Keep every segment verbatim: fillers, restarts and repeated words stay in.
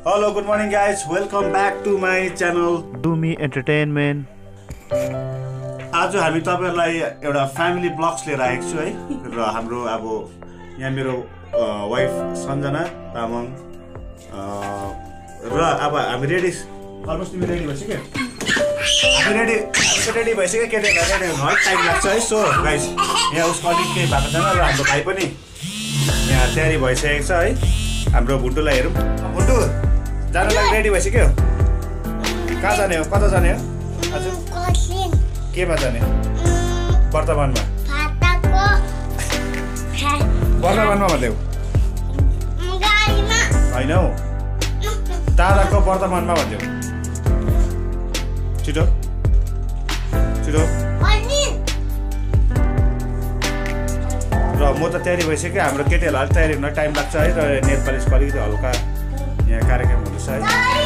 Hello, good morning guys. Welcome back to my channel Do Me Entertainment. आज हामी तपाईहरुलाई एउटा फ्यामिली ब्लग्स लिएर आएको छु है र हाम्रो अब यहाँ मेरो वाइफ सञ्जना तामाङ र अब हामी रेडी अलमोस्ट तिमी रेडी भइसक्यो हामी रेडी हामी रेडी भइसक्यो केटीहरु रेडी हुन अलिक टाइम लाग्छ है सो गाइस यहाँ उसको अलिक केही भएको छैन र हाम्रो भाइ पनि यहाँ तयारी भइसकेको छ है हाम्रो भुन्टुलाई हेरौँ भुन्टु जानलाई रेडी भइसक्यो कहाँ जाने हो कता जाने हो आज केमा जाने वर्तमानमा वर्तमानमा भन्दै हो होइन हौ दादाको वर्तमानमा भन्दै हो छिटो छिटो र म त तयारी भइसक्यो हाम्रो केटीहरूलाई तयारी हुन टाइम लाग्छ है र नेल पालिसको अलिकति हल्का यहाँ कार्यक्रम हुँदैछ है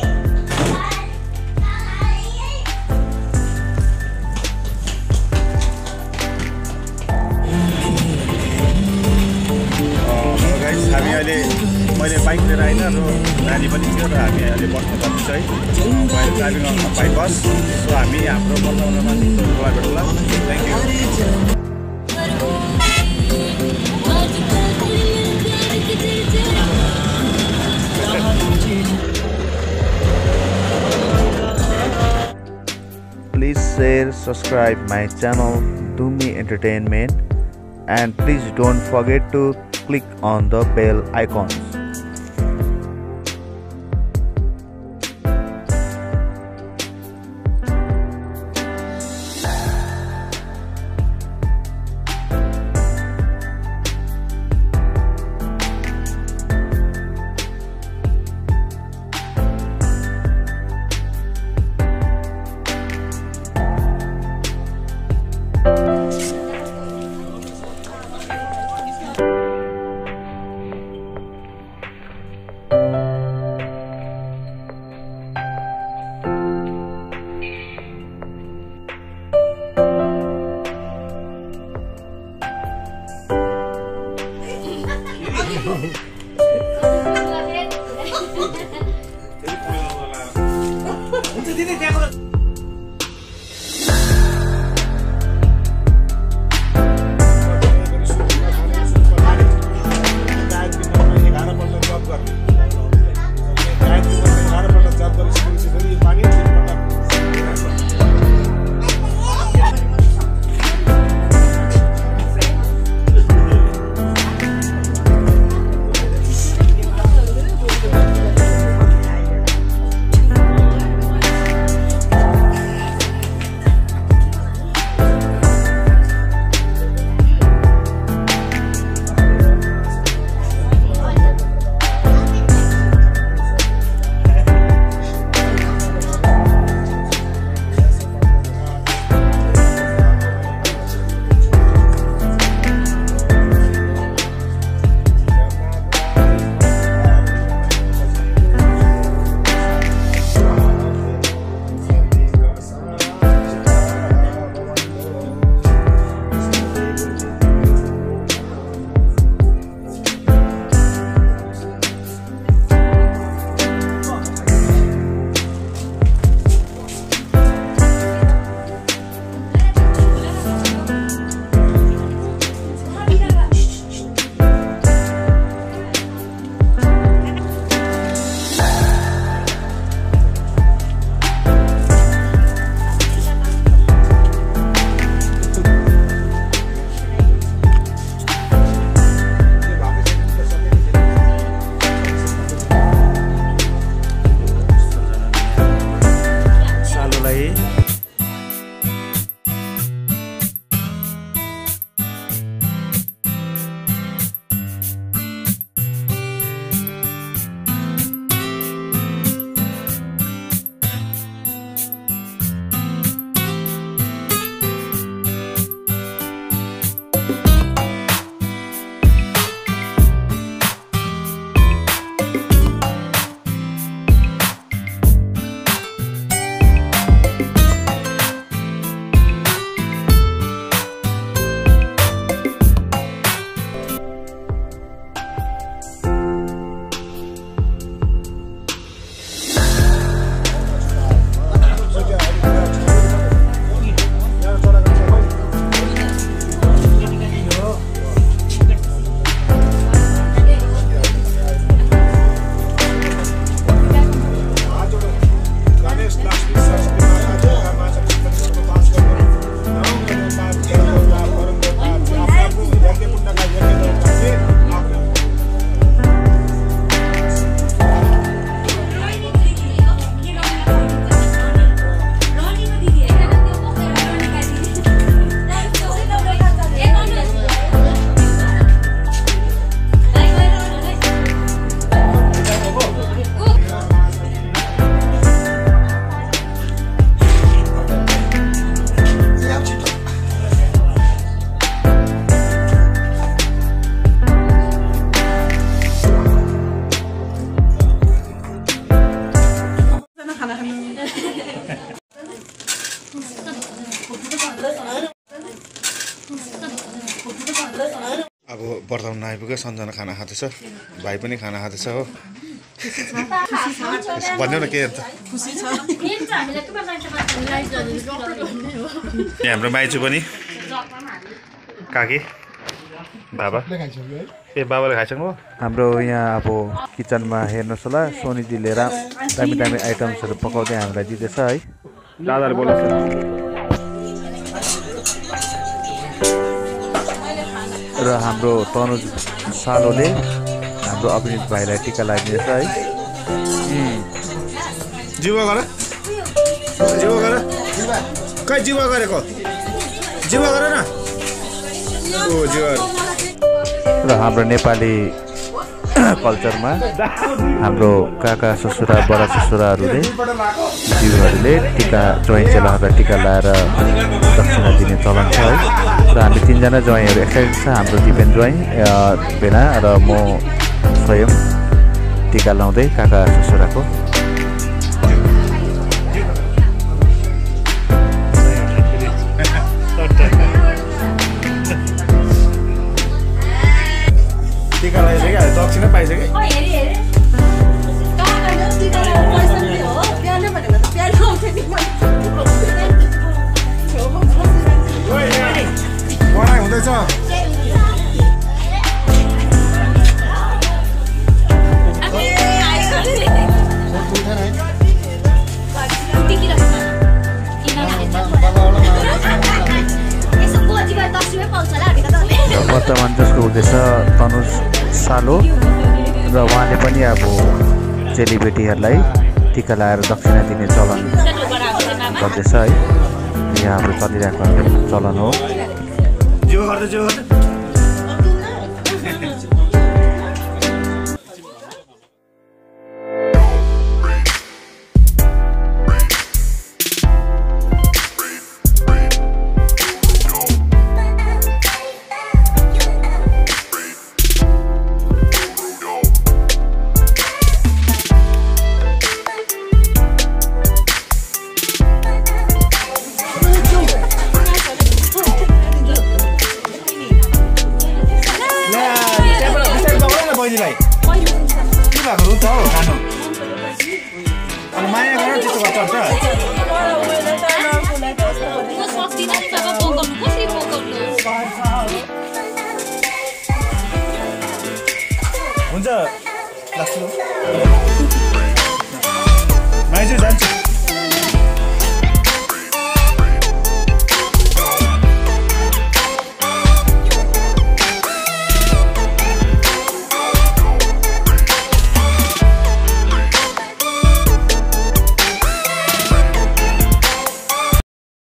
हामी अहिले मैले बाइक लिएर आइन र नानी पनि थियो र हामी अहिले बस्न जाँदैछ है बाइक ड्राइभिङ बाइक बस सो हामी हाम्रो वर्तमानमा गोला भेटौँला thank you Please share, subscribe my channel Do Me Entertainment, and please don't forget to click on the bell icons. सन्ना आइपुग्यो सन्जना खाना खाँदैछ भाइ पनि खाना खाँदैछ हो भन्नु न के अन्त यहाँ हाम्रो माइजू पनि काकी बाबा ए बाबाले खाइसक्नु हाम्रो यहाँ अब किचनमा हेर्नुहोस् होला सोनीजीले रा दामी दामी आइटम्सहरू पकाउँदै हामीलाई दिँदैछ है दादाले बोलाउँछ र हाम्रो तनुज सालोले हाम्रो अभिनीत भाइलाई टिका लगाइदिएछ है जिवा गर जिवा गर कहीँ जिवा गरेको जिवा गर न ओ जिवा र हाम्रो नेपाली कल्चरमा हाम्रो काका ससुरा बडा ससुराहरूले जीवहरूले टिका ज्वाइँ चेलाहरूलाई टिका लगाएर दक्षिणा दिने चलन छ है र हामी तिनजना ज्वाइँहरू एक्साइटेड छ हाम्रो दिपेन ज्वाइँ भेना र म स्वयं टिका लाउँदै काका ससुराको टिका लगाइसक्यो दक्षिणा पाइसक्यो पढाइ हुँदैछ वर्तमान जसको हुँदैछ तनुज सालो र उहाँले पनि अब चेलीबेटीहरूलाई टिका लगाएर दक्षिणा दिने चलन गर्दैछ है यहाँ हाम्रो चलिरहेको चलन हो माया गर त्यस्तो गर्छ हुन्छ माइजू जान्छु